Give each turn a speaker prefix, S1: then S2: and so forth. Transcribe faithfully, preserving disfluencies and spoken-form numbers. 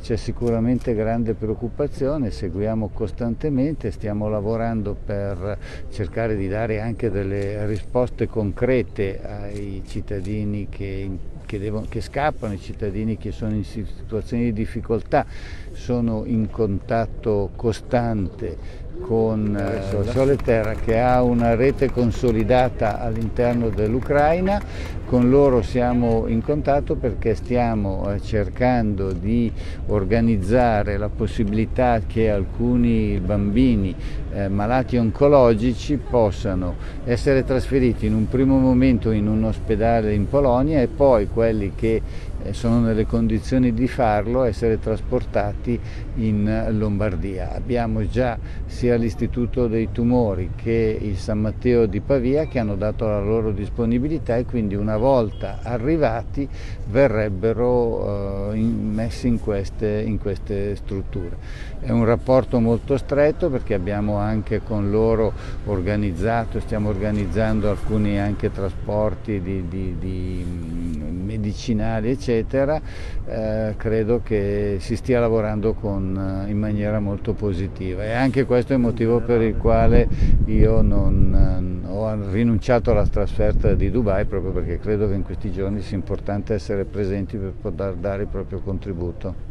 S1: c'è sicuramente grande preoccupazione, seguiamo costantemente, stiamo lavorando per cercare di dare anche delle risposte concrete ai cittadini che, che, devono, che scappano, ai cittadini che sono in situazioni di difficoltà. Sono in contatto costante con eh, Sole Terra, che ha una rete consolidata all'interno dell'Ucraina. Con loro siamo in contatto perché stiamo eh, cercando di organizzare la possibilità che alcuni bambini eh, malati oncologici possano essere trasferiti in un primo momento in un ospedale in Polonia e poi quelli che eh, sono nelle condizioni di farlo essere trasportati in Lombardia. Abbiamo già sia l'Istituto dei Tumori che il San Matteo di Pavia che hanno dato la loro disponibilità e quindi una volta arrivati verrebbero eh, in, messi in queste, in queste strutture. È un rapporto molto stretto perché abbiamo anche con loro organizzato, stiamo organizzando alcuni anche trasporti di, di, di medicinali eccetera. Eh, credo che si stia lavorando con, in maniera molto positiva e anche questo è il motivo per il quale io non, ho rinunciato alla trasferta di Dubai, proprio perché credo che in questi giorni sia importante essere presenti per poter dare il proprio contributo.